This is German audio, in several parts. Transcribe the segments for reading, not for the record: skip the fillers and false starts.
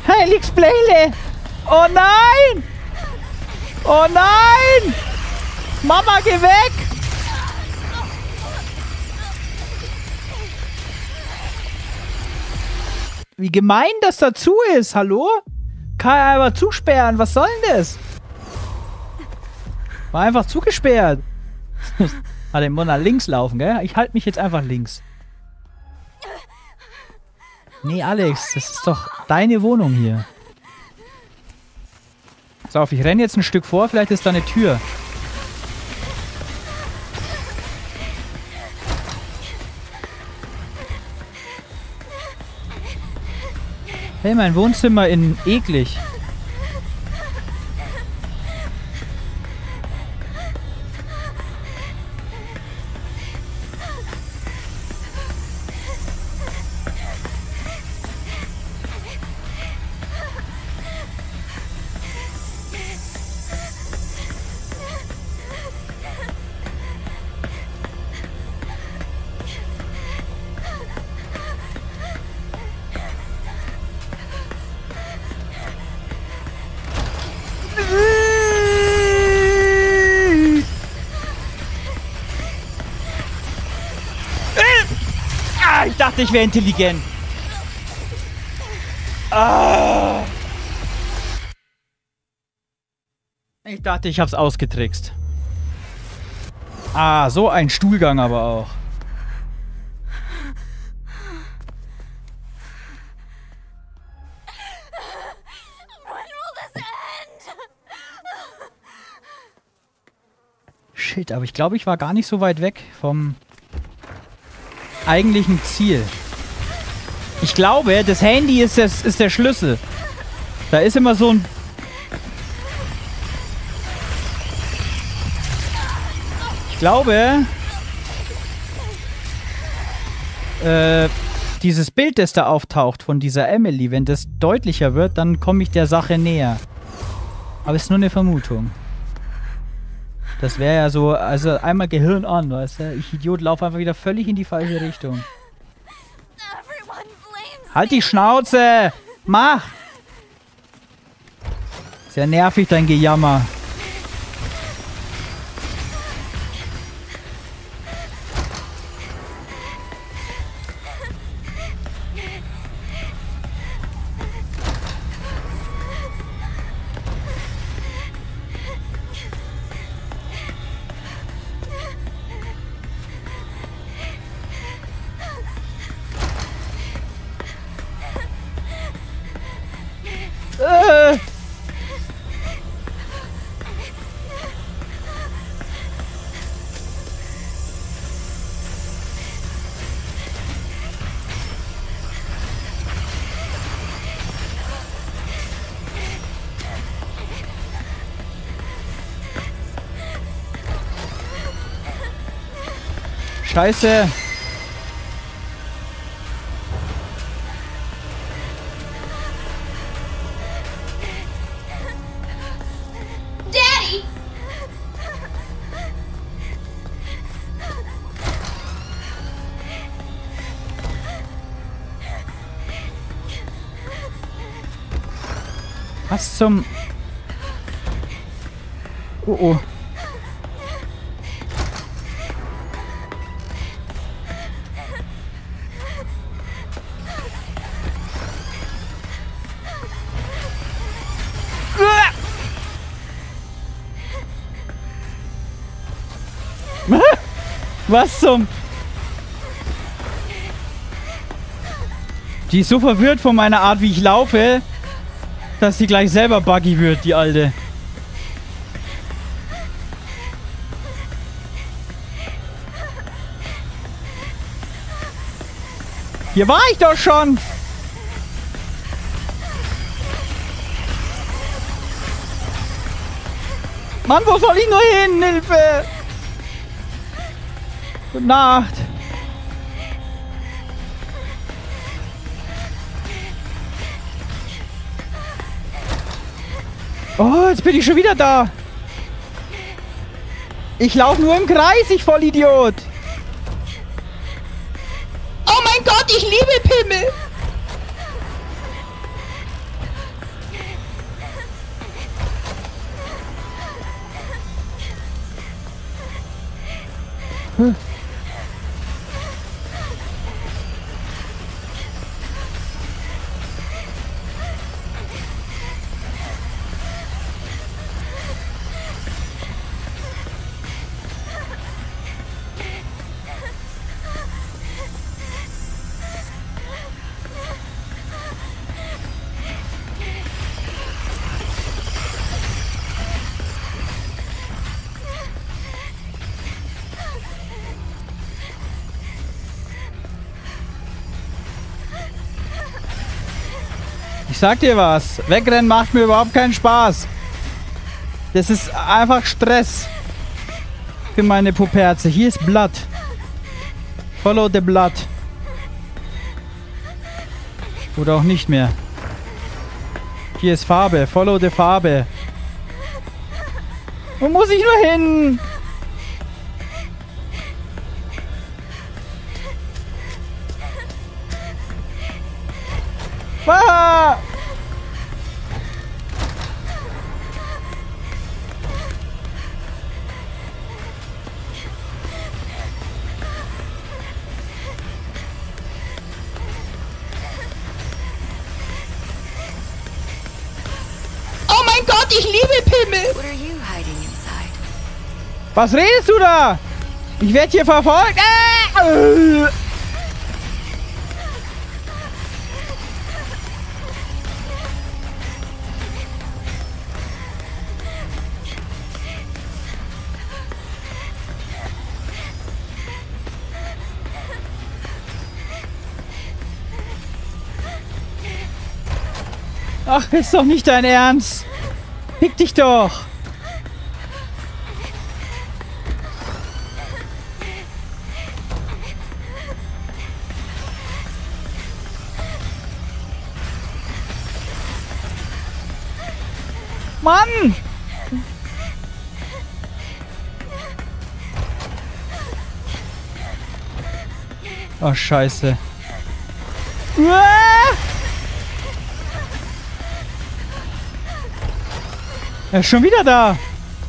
Helix Playle! Oh nein! Oh nein! Mama, geh weg! Wie gemein das dazu ist, hallo? Kann er einfach zusperren, was soll denn das? War einfach zugesperrt. Ah, den muss nach links laufen, gell? Ich halte mich jetzt einfach links. Nee, Alex, das ist doch deine Wohnung hier. So, ich renne jetzt ein Stück vor, vielleicht ist da eine Tür. Hey, mein Wohnzimmer in eklig. Ich dachte, ich wäre intelligent. Ah. Ich dachte, ich hab's ausgetrickst. Ah, so ein Stuhlgang aber auch. Shit, aber ich glaube, ich war gar nicht so weit weg vom eigentlichen Ziel. Ich glaube, das Handy ist der Schlüssel. Da ist immer so ein... Ich glaube... dieses Bild, das da auftaucht von dieser Emily, wenn das deutlicher wird, dann komme ich der Sache näher. Aber es ist nur eine Vermutung. Das wäre ja so, also einmal Gehirn an, weißt du? Ich Idiot, laufe einfach wieder völlig in die falsche Richtung. Halt die Schnauze! Mach! Sehr nervig, dein Gejammer. Scheiße. Daddy! Was zum... Oh oh. Was zum... Die ist so verwirrt von meiner Art, wie ich laufe, dass sie gleich selber buggy wird, die Alte. Hier war ich doch schon! Mann, wo soll ich nur hin? Hilfe! Gute Nacht! Oh, jetzt bin ich schon wieder da! Ich laufe nur im Kreis, ich Vollidiot! Oh mein Gott, ich liebe Pimmel! Ich sag dir was. Wegrennen macht mir überhaupt keinen Spaß. Das ist einfach Stress. Für meine Puperze. Hier ist Blood. Follow the blood. Oder auch nicht mehr. Hier ist Farbe. Follow the Farbe. Wo muss ich nur hin? Ah! Oh mein Gott, ich liebe Pimmel! What are you hiding inside? Was redest du da? Ich werde hier verfolgt. Ach, ist doch nicht dein Ernst. Fick dich doch. Mann! Oh, Scheiße. Uah! Er ist schon wieder da.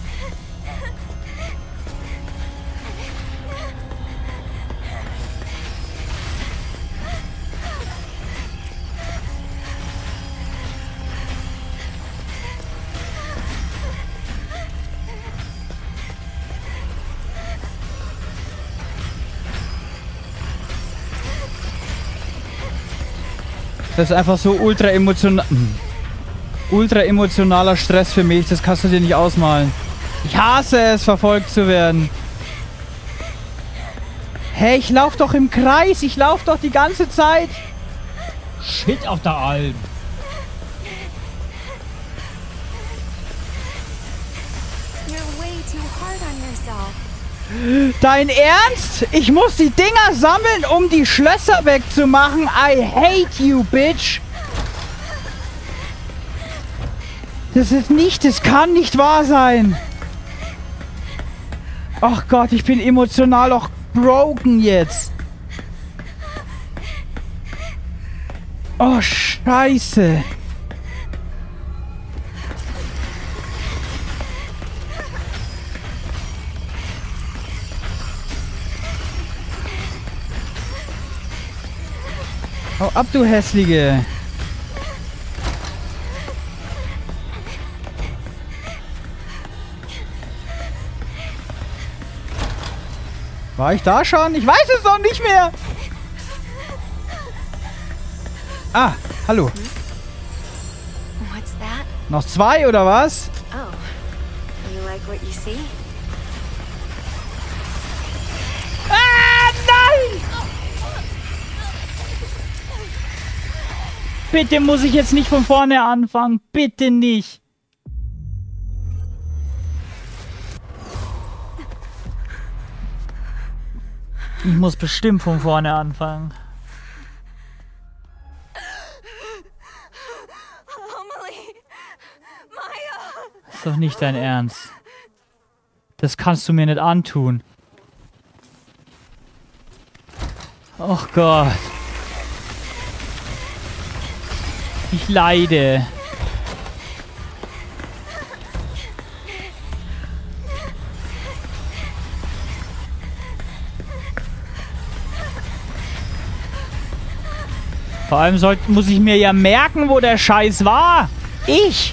Das ist einfach so ultra emotionaler Stress für mich. Das kannst du dir nicht ausmalen. Ich hasse es, verfolgt zu werden. Hey, ich lauf doch im Kreis. Ich lauf doch die ganze Zeit. Shit auf der Alm. You're way too hard on yourself. Dein Ernst? Ich muss die Dinger sammeln, um die Schlösser wegzumachen. I hate you, bitch. Das kann nicht wahr sein. Ach Gott, ich bin emotional auch broken jetzt. Oh, Scheiße. Hau ab, du Hässliche. War ich da schon? Ich weiß es doch nicht mehr. Ah, hallo. What's that? Noch 2 oder was? Oh. You like what you see? Ah, nein! Bitte muss ich jetzt nicht von vorne anfangen. Bitte nicht. Ich muss bestimmt von vorne anfangen. Amelie! Maya! Ist doch nicht dein Ernst. Das kannst du mir nicht antun. Oh Gott. Ich leide. Vor allem muss ich mir ja merken, wo der Scheiß war. Ich.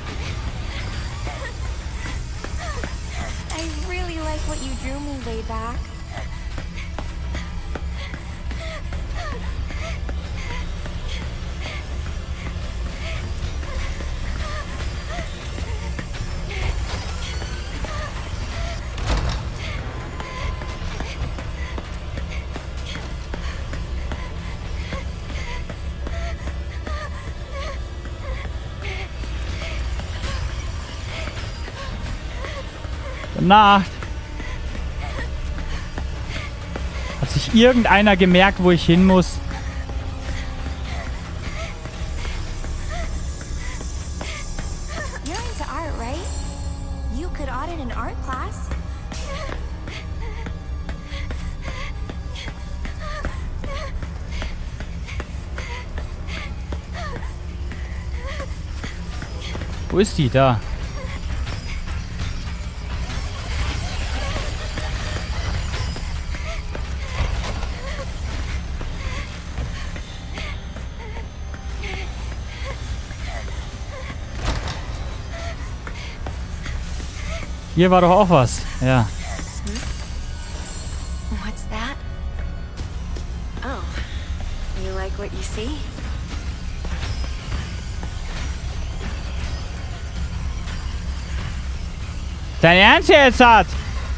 I really like what you drew me way back. Nacht. Hat sich irgendeiner gemerkt, wo ich hin muss? You're into art, right? You could audit an art class. Wo ist die? Da. Hier war doch auch was. Ja. What's that? Oh, you like what you see? Dein Ernst jetzt hat?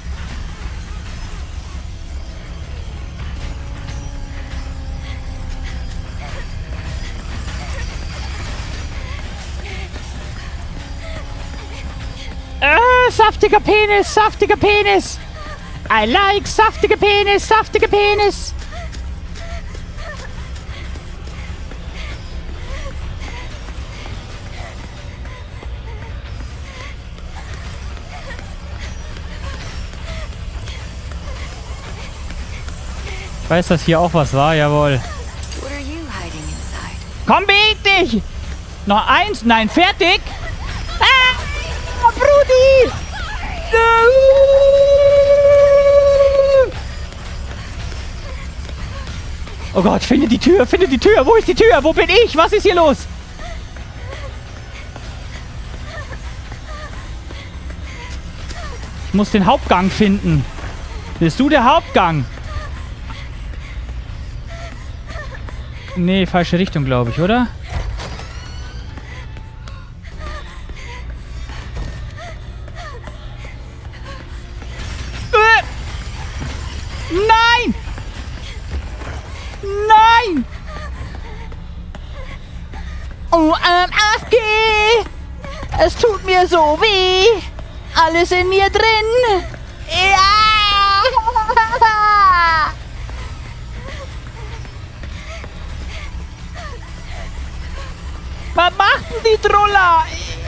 Saftiger Penis, saftiger Penis. I like saftiger Penis, saftiger Penis. Ich weiß, dass hier auch was war, jawohl. What are you hiding inside? Komm, beweg dich! Noch eins, nein, fertig! Ah! Brudi! Oh Gott, finde die Tür, finde die Tür! Wo ist die Tür? Wo bin ich? Was ist hier los? Ich muss den Hauptgang finden. Bist du der Hauptgang? Nee, falsche Richtung, glaube ich, oder? Nein! Nein! Oh, AFG! Es tut mir so weh! Alles in mir drin! Ja! Was macht denn die Troller?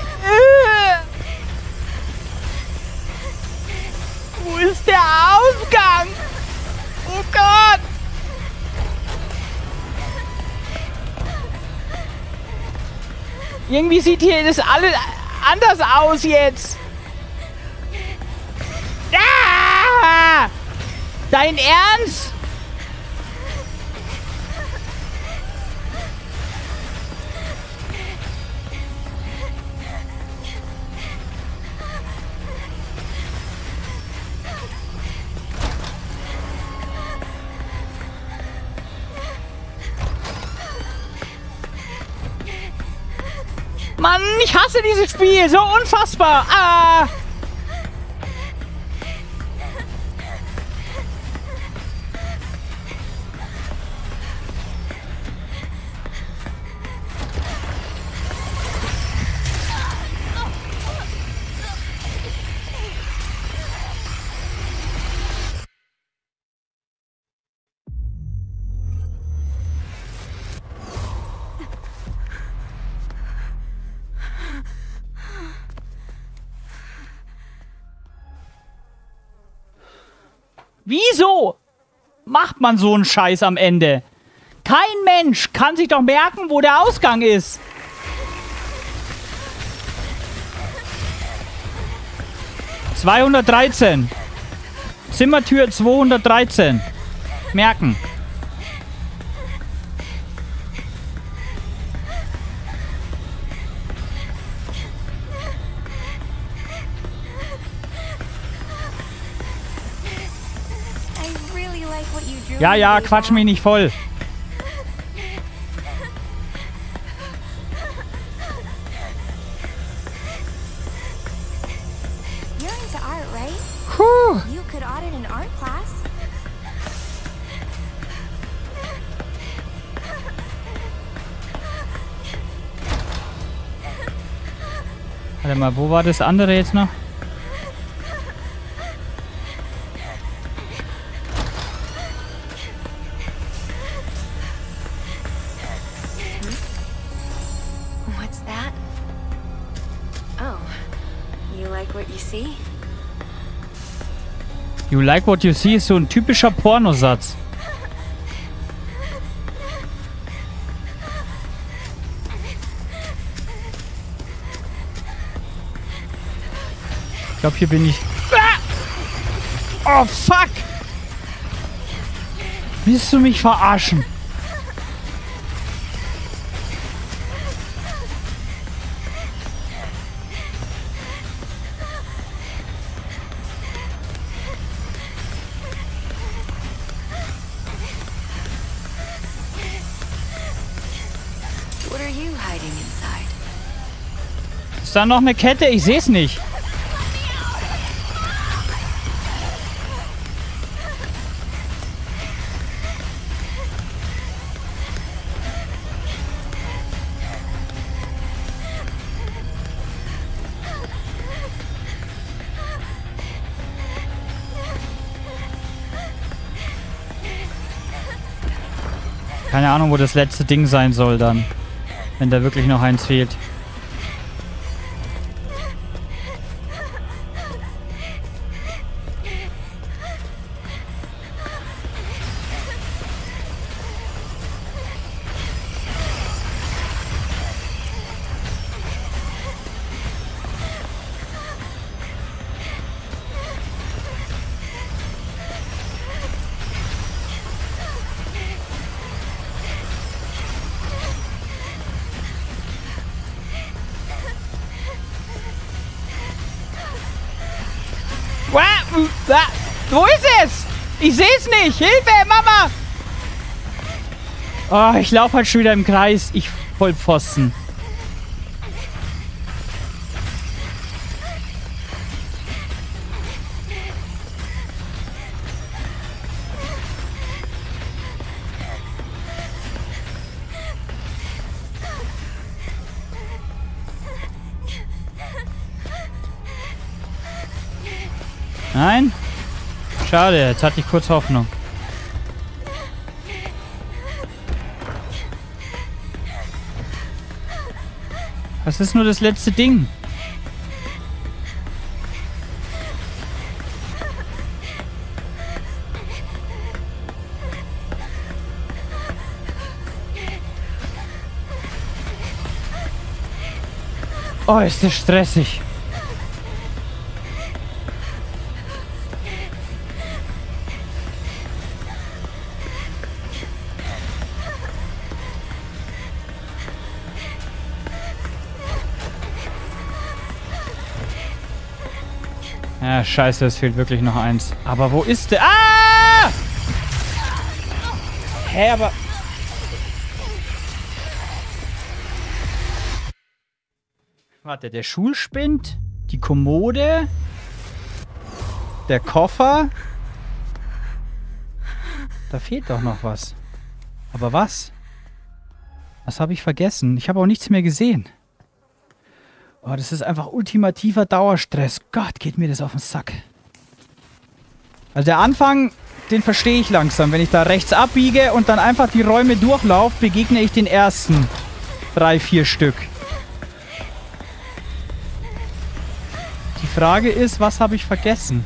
Wo ist der Ausgang? Oh Gott! Irgendwie sieht hier das alles anders aus jetzt. Ah! Dein Ernst? Mann, ich hasse dieses Spiel. So unfassbar. Ah! Wieso macht man so einen Scheiß am Ende? Kein Mensch kann sich doch merken, wo der Ausgang ist. ...213. Zimmertür 213. Merken. Ja, ja, quatsch mich nicht voll. You're into art, right? Puh. You could audit an art class. Warte mal, wo war das andere jetzt noch? what you see? You like what you see ist so ein typischer Pornosatz. Ich glaube, hier bin ich... Ah! Oh, fuck! Willst du mich verarschen? What are you hiding inside? Ist da noch eine Kette? Ich sehe es nicht. Keine Ahnung, wo das letzte Ding sein soll dann. Wenn da wirklich noch eins fehlt. Wo ist es? Ich sehe es nicht. Hilfe, Mama! Oh, ich laufe halt schon wieder im Kreis. Ich Vollpfosten. Nein? Schade, jetzt hatte ich kurz Hoffnung. Das ist nur das letzte Ding. Oh, ist das stressig. Ja, scheiße, es fehlt wirklich noch eins. Aber wo ist der? Ah! Hä, aber... Warte, der Schulspind, die Kommode, der Koffer. Da fehlt doch noch was. Aber was? Was habe ich vergessen? Ich habe auch nichts mehr gesehen. Oh, das ist einfach ultimativer Dauerstress. Gott, geht mir das auf den Sack. Also der Anfang, den verstehe ich langsam. Wenn ich da rechts abbiege und dann einfach die Räume durchlaufe, begegne ich den ersten 3, 4 Stück. Die Frage ist, was habe ich vergessen?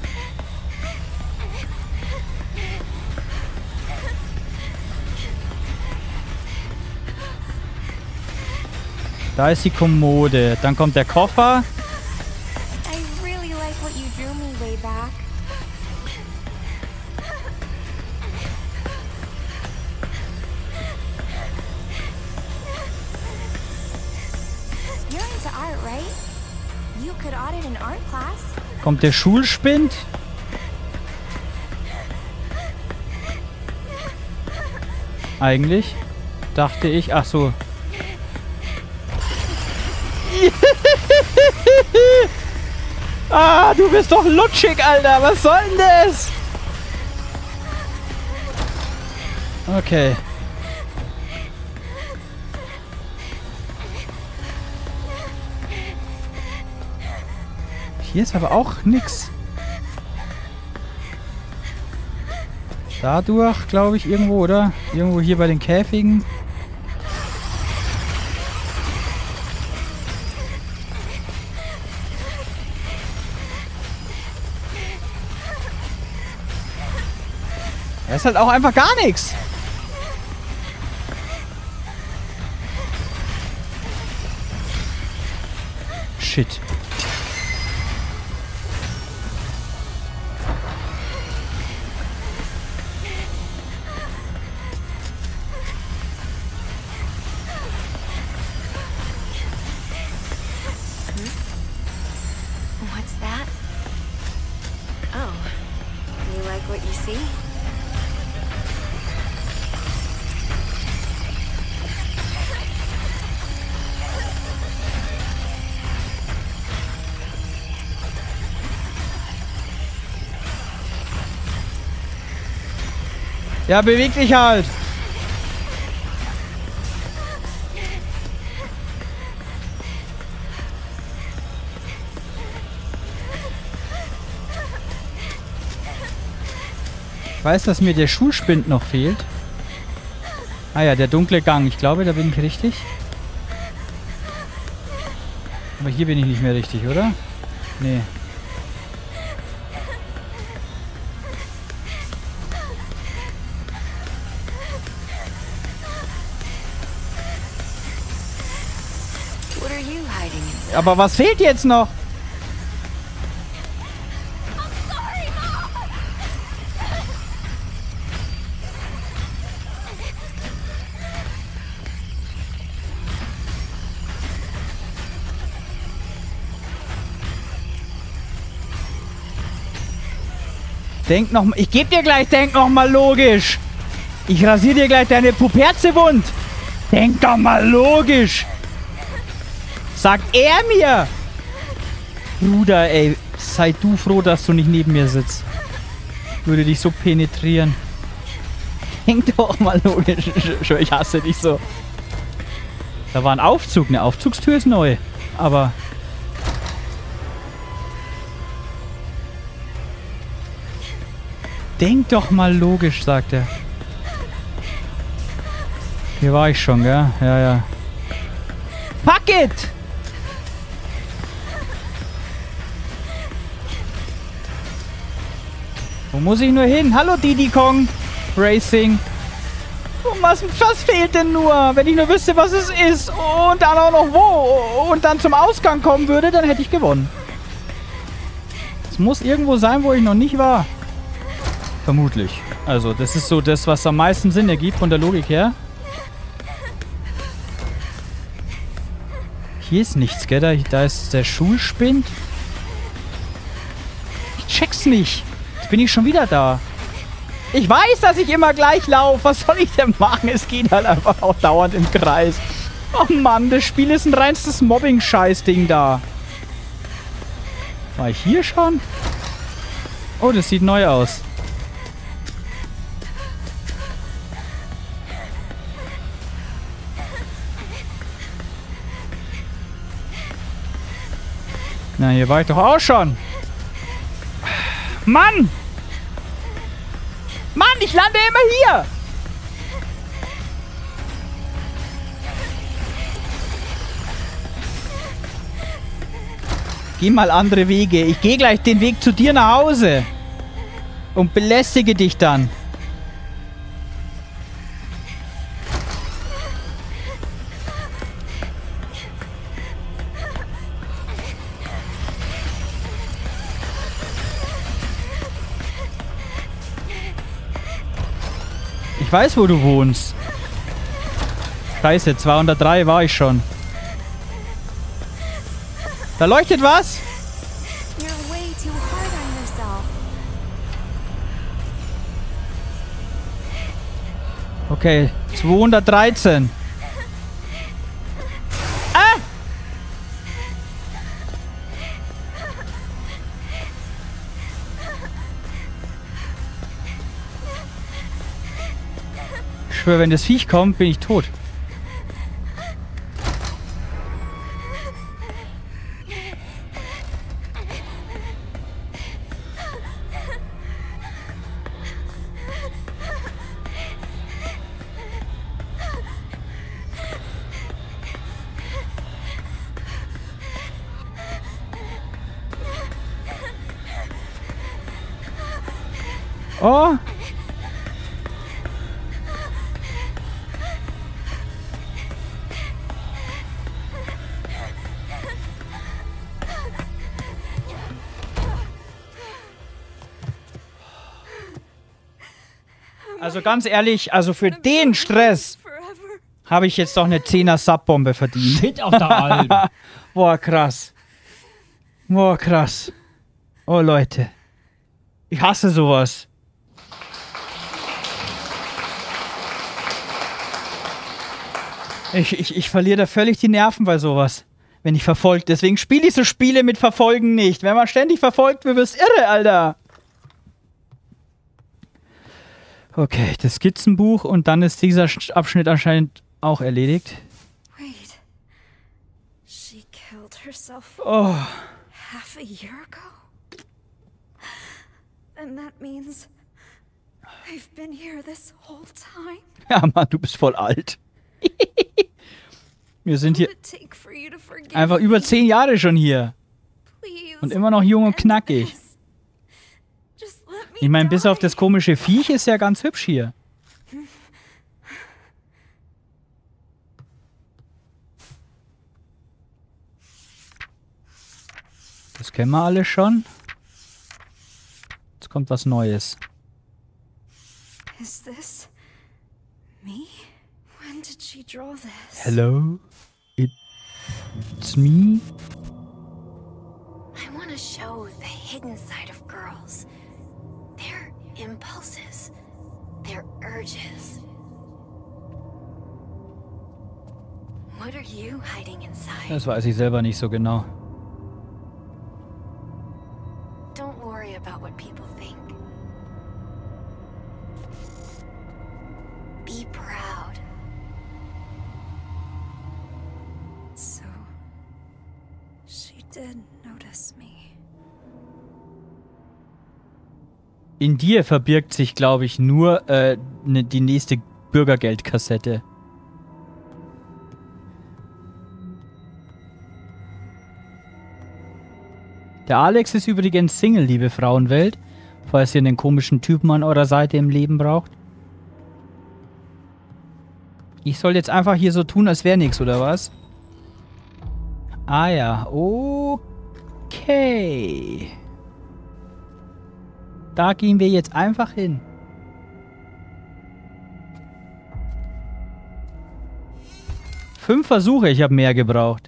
Da ist die Kommode. Dann kommt der Koffer. I really like what you drew me way back. You're into art, right? You could audit an art class. Kommt der Schulspind. Eigentlich dachte ich... Ach so. Ah, du bist doch lutschig, Alter. Was soll denn das? Okay. Hier ist aber auch nix. Dadurch, glaube ich, irgendwo, oder? Irgendwo hier bei den Käfigen. Da ist halt auch einfach gar nichts. Shit. What's that? Oh, you like what you see? Ja, beweg dich halt. Ich weiß, dass mir der Schulspind noch fehlt. Ah ja, der dunkle Gang. Ich glaube, da bin ich richtig. Aber hier bin ich nicht mehr richtig, oder? Nee. What are you hiding inside? Aber was fehlt jetzt noch? Denk noch mal. Ich geb dir gleich, denk noch mal logisch. Ich rasiere dir gleich deine Puperze wund. Denk doch mal logisch. Sagt er mir. Bruder, ey. Sei du froh, dass du nicht neben mir sitzt. Würde dich so penetrieren. Denk doch mal logisch. Ich hasse dich so. Da war ein Aufzug. Eine Aufzugstür ist neu. Aber... Denk doch mal logisch, sagt er. Hier war ich schon, gell? Ja, ja. Fuck it! Wo muss ich nur hin? Hallo Diddy Kong Racing. Und was fehlt denn nur? Wenn ich nur wüsste, was es ist und dann auch noch wo und dann zum Ausgang kommen würde, dann hätte ich gewonnen. Es muss irgendwo sein, wo ich noch nicht war. Vermutlich. Also, das ist so das, was am meisten Sinn ergibt von der Logik her. Hier ist nichts, gell? Da ist der Schulspind. Ich check's nicht. Jetzt bin ich schon wieder da. Ich weiß, dass ich immer gleich laufe. Was soll ich denn machen? Es geht halt einfach auch dauernd im Kreis. Oh Mann, das Spiel ist ein reinstes Mobbing-Scheiß-Ding da. War ich hier schon? Oh, das sieht neu aus. Na, hier war ich doch auch schon. Mann! Mann, ich lande immer hier! Geh mal andere Wege. Ich gehe gleich den Weg zu dir nach Hause. Und belästige dich dann. Ich weiß, wo du wohnst. Scheiße, 203 war ich schon. Da leuchtet was? You're way too hard on yourself. Okay, 213. Ah! Ich schwöre, wenn das Viech kommt, bin ich tot. Oh! Also ganz ehrlich, also für den Stress habe ich jetzt doch eine 10er Subbombe verdient. Shit auf der Alm. Boah, krass. Boah, krass. Oh, Leute. Ich hasse sowas. Ich verliere da völlig die Nerven bei sowas, wenn ich verfolgt. Deswegen spiele ich so Spiele mit Verfolgen nicht. Wenn man ständig verfolgt wird, wirst irre, Alter. Okay, das Skizzenbuch und dann ist dieser Abschnitt anscheinend auch erledigt. Wait. She killed herself Oh. half a year ago? And that means I've been here this whole time? Ja, Mann, du bist voll alt. Wir sind hier einfach über 10 Jahre schon hier. Und immer noch jung und knackig. Ich meine, bis auf das komische Viech ist ja ganz hübsch hier. Das kennen wir alle schon. Jetzt kommt was Neues. Is this me? When did she draw this? Hello? It's me? I want to show the hidden side of girls. Their impulses, their urges. What are you hiding inside? Das weiß ich selber nicht so genau. Don't worry about what people think. Be proud. So, she did notice me. In dir verbirgt sich, glaube ich, nur die nächste Bürgergeldkassette. Der Alex ist übrigens Single, liebe Frauenwelt, falls ihr einen komischen Typen an eurer Seite im Leben braucht. Ich soll jetzt einfach hier so tun, als wäre nichts, oder was? Ah ja, okay. Da gehen wir jetzt einfach hin. Fünf Versuche, ich habe mehr gebraucht.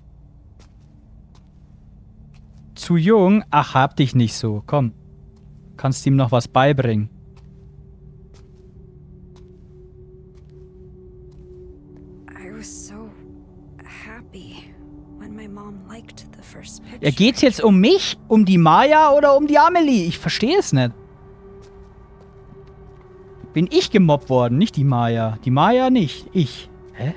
Zu jung? Ach, hab dich nicht so. Komm. Kannst ihm noch was beibringen. Ja, geht's jetzt um mich? Um die Maya oder um die Amelie? Ich verstehe es nicht. Bin ich gemobbt worden, nicht die Maya. Die Maya nicht. Ich. Hä?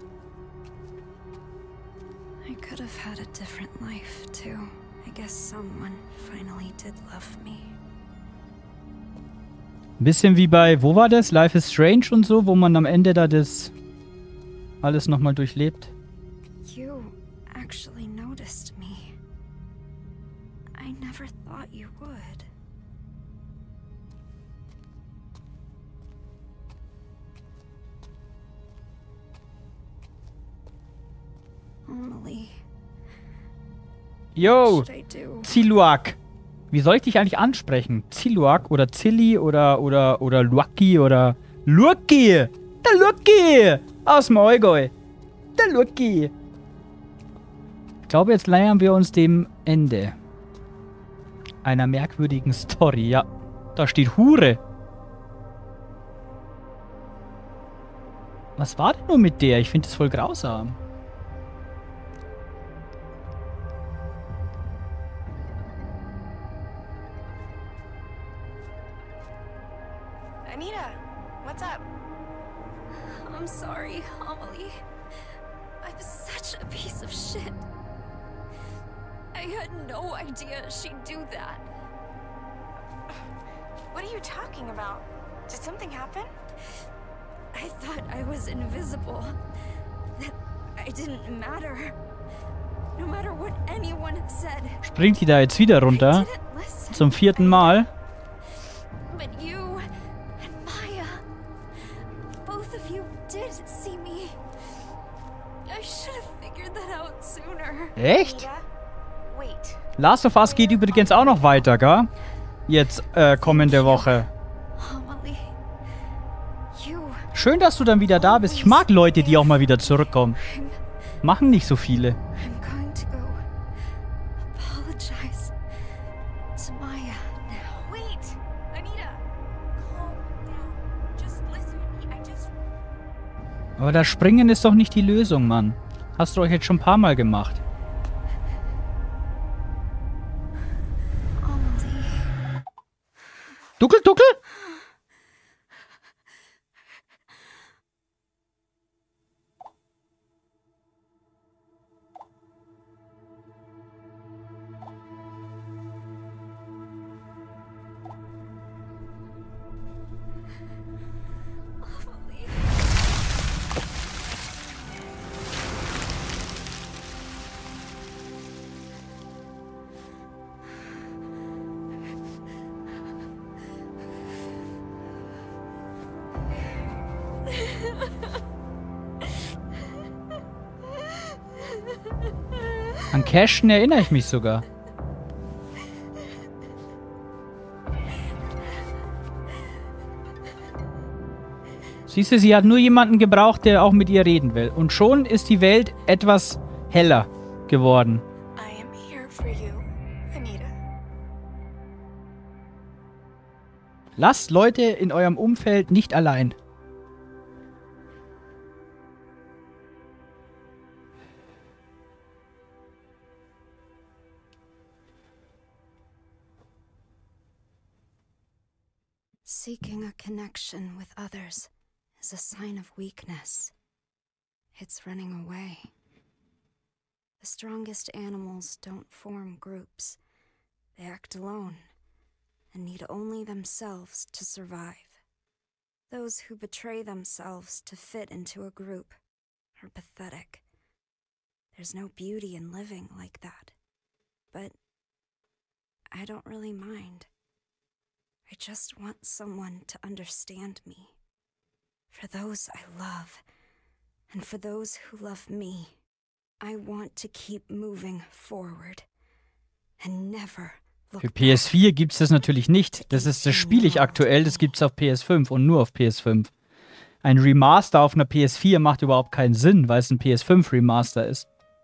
I could have had a different life too. I guess someone finally did love me. Ein bisschen wie bei, wo war das? Life is Strange und so, wo man am Ende da das alles nochmal durchlebt. You actually noticed me. I never thought you would. Emily. Yo, What should I do? Ziluak. Wie soll ich dich eigentlich ansprechen? Ziluak oder Zilli oder Luaki oder Luki. Der Luki aus dem Allgäu. Der Luki. Ich glaube, jetzt nähern wir uns dem Ende einer merkwürdigen Story. Ja, da steht Hure. Was war denn nur mit der? Ich finde das voll grausam. Anita, what's up? I'm sorry, Emily. I'm such a piece of shit. I had no idea she'd do that. What are you talking about? Did something happen? I thought I was invisible. That I didn't matter. No matter what anyone said. Springt die da jetzt wieder runter? Zum 4. Mal? But you and Maya, both of you did see me. I should have figured that out sooner. Echt? Anita, wait. Last of Us geht übrigens auch noch weiter, gell? Jetzt, kommende Woche. Emily, Schön, dass du dann wieder da bist. Ich mag Leute, die auch mal wieder zurückkommen. Machen nicht so viele. I'm going to go apologize to Maya now. Wait! Anita! Calm down. Just listen to me. I just... Aber das Springen ist doch nicht die Lösung, Mann. Hast du euch jetzt schon ein paar Mal gemacht. Amelie. Duckel, Duckel? An Cashen erinnere ich mich sogar. Siehst du, sie hat nur jemanden gebraucht, der auch mit ihr reden will. Und schon ist die Welt etwas heller geworden. I am here for you, Anita. Lasst Leute in eurem Umfeld nicht allein. Seeking a connection with others is a sign of weakness. It's running away. The strongest animals don't form groups. They act alone and need only themselves to survive. Those who betray themselves to fit into a group are pathetic. There's no beauty in living like that. But I don't really mind. I just want someone to understand me. For those I love, and for those who love me, I want to keep moving forward and never look Für back. PS4 gibt es das natürlich nicht. Das spiele ich aktuell, das gibt es auf PS5 und nur auf PS5. Ein Remaster auf einer PS4 macht überhaupt keinen Sinn, weil es ein PS5 Remaster ist.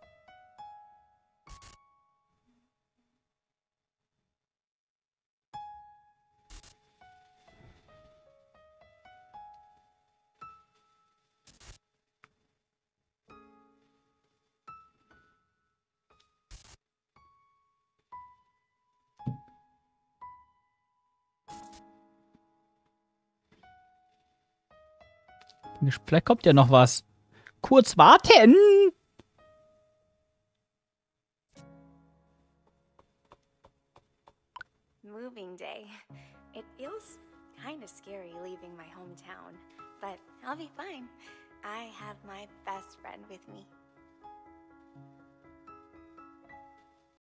Vielleicht kommt ja noch was. Kurz warten! Moving day. It feels kind of scary leaving my hometown, but I'll be fine. I have my best friend with me.